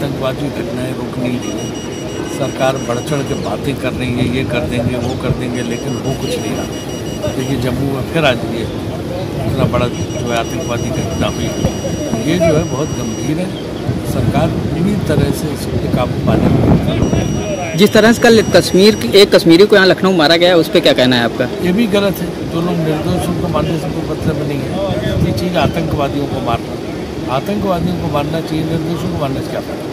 आतंकवादी घटनाएं रुक नहीं रही है। सरकार बढ़ चढ़ के बातें कर रही है, ये कर देंगे वो कर देंगे, लेकिन वो कुछ नहीं रहा। देखिए जम्मू में फिर आज ये इतना बड़ा जो है आतंकवादी घटना हुई, ये जो है बहुत गंभीर है। सरकार पूरी तरह से इस पर काबू पाने में, जिस तरह से कल एक कश्मीरी को यहाँ लखनऊ मारा गया, उस पर क्या कहना है आपका? ये भी गलत है। जो लोग निर्दोष उनको मारने से कोई मतलब नहीं है। ये चीज़ आतंकवादियों को मारना चाहिए, निर्दोषों को मारने से क्या फायदा।